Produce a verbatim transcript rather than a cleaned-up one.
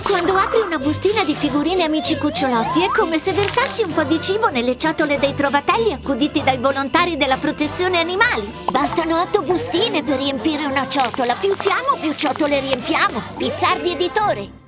Quando apri una bustina di figurine Amici Cucciolotti è come se versassi un po' di cibo nelle ciotole dei trovatelli accuditi dai volontari della protezione animali. Bastano otto bustine per riempire una ciotola. Più siamo, più ciotole riempiamo. Pizzardi Editore.